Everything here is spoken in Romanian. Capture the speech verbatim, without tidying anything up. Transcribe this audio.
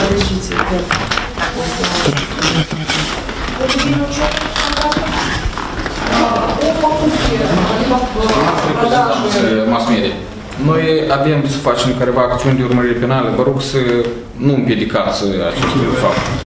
решите. Mass-media. Noi avem să facem careva acțiuni de urmărire penală. Vă rog să nu împiedicați acest fapt.